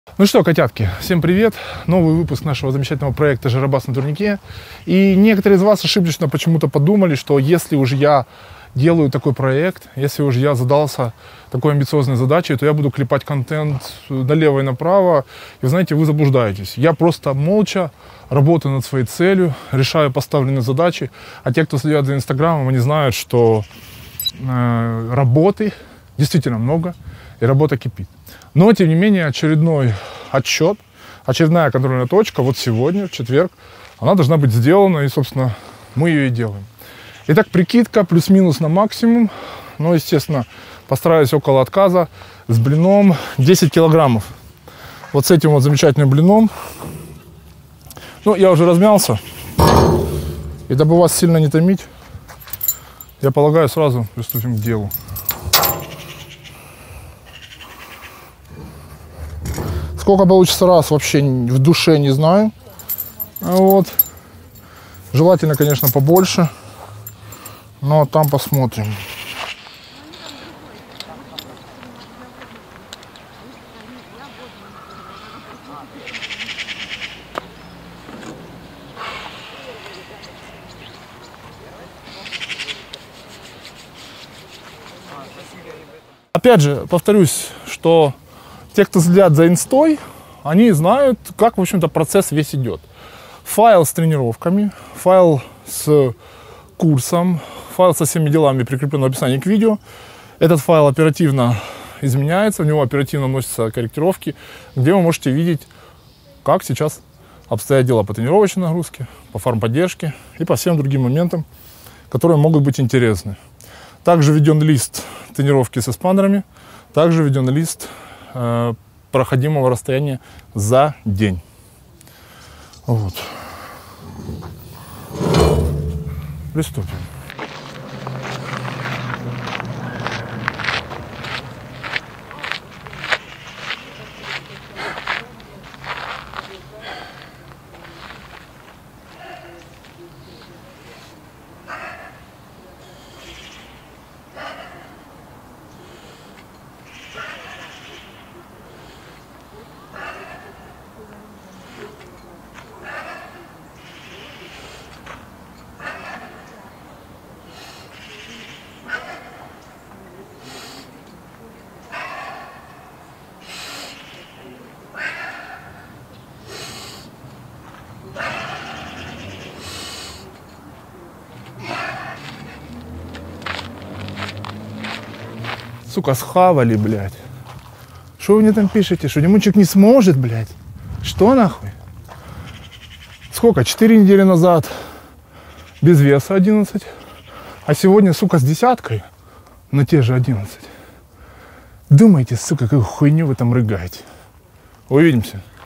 Ну что, котятки, всем привет! Новый выпуск нашего замечательного проекта «Жиробас на турнике». И некоторые из вас ошибочно почему-то подумали, что если уж я делаю такой проект, если уж я задался такой амбициозной задачей, то я буду клепать контент налево и направо. И, знаете, вы заблуждаетесь. Я просто молча работаю над своей целью, решаю поставленные задачи. А те, кто следят за Инстаграмом, они знают, что работы действительно много, и работа кипит. Но, тем не менее, очередной отчет, очередная контрольная точка, вот сегодня, в четверг, она должна быть сделана, и, собственно, мы ее и делаем. Итак, прикидка плюс-минус на максимум, но, естественно, постараюсь около отказа с блином 10 килограммов. Вот с этим вот замечательным блином. Ну, я уже размялся, и дабы вас сильно не томить, я полагаю, сразу приступим к делу. Сколько получится раз, вообще в душе не знаю. Вот. Желательно, конечно, побольше. Но там посмотрим. Опять же, повторюсь, что те, кто следят за инстой, они знают, как, в общем-то, процесс весь идет. Файл с тренировками, файл с курсом, файл со всеми делами прикреплен в описании к видео. Этот файл оперативно изменяется, в него оперативно вносятся корректировки, где вы можете видеть, как сейчас обстоят дела по тренировочной нагрузке, по фармподдержке и по всем другим моментам, которые могут быть интересны. Также введен лист тренировки с эспандерами, также введен лист проходимого расстояния за день. Вот. Приступим. Сука, схавали, блядь. Что вы мне там пишете? Что Димончик не сможет, блядь? Что нахуй? Сколько? 4 недели назад без веса 11. А сегодня, сука, с десяткой на те же 11. Думаете, сука, какую хуйню вы там рыгаете? Увидимся.